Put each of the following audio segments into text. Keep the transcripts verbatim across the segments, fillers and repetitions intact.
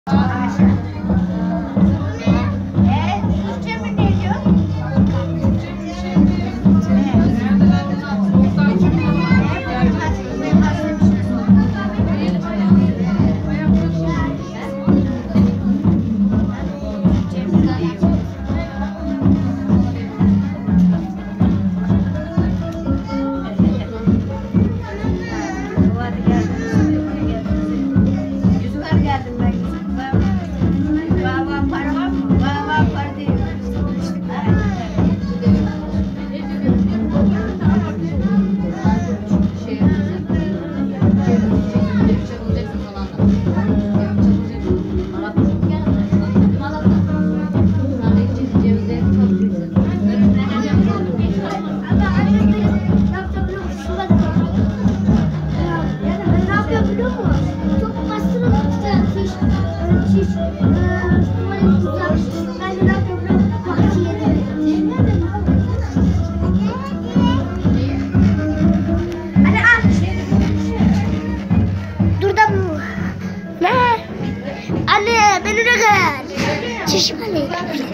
Anne beni de gel. Çeşmeli.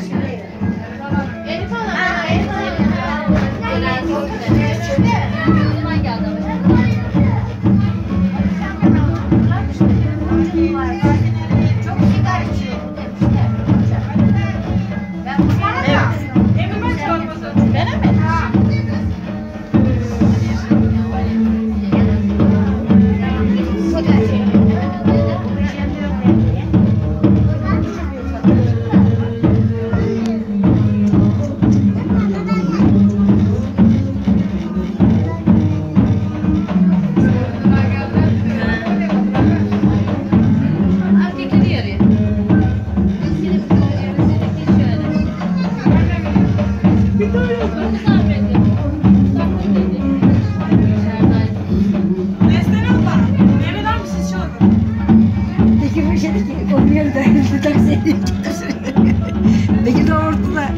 Bekir de ortada.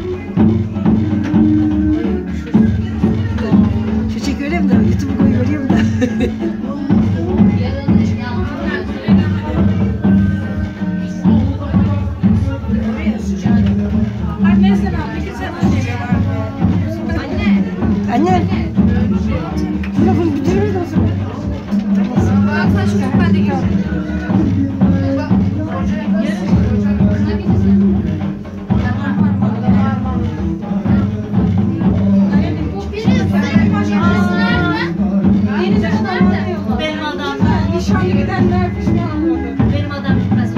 Şu çekiyorum da YouTube'a koyuyorum da. Anne sen al, Bekir sen al. Anne. Anne. Bunu bitiriyoruz o zaman. Baksana şu çok ben de gördüm. Benim adam. Nişanlı gidenler pişman oldu. Benim adam gitmez.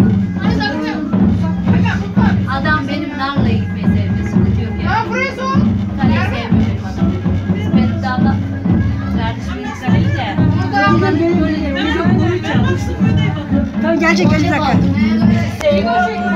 Adam benim narla gitmeyi sevmiyor. Sıkıntı yok yani. Ya buraya sor. Kaleyi sevmiyor benim adam. Benim darla kardeşim kaleyi de. Tamam gelecek gelecek dakika.